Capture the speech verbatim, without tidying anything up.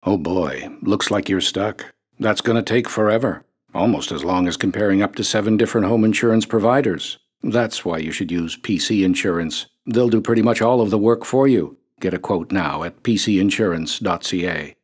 Oh boy, looks like you're stuck. That's going to take forever, almost as long as comparing up to seven different home insurance providers. That's why you should use P C Insurance. They'll do pretty much all of the work for you. Get a quote now at p c insurance dot c a.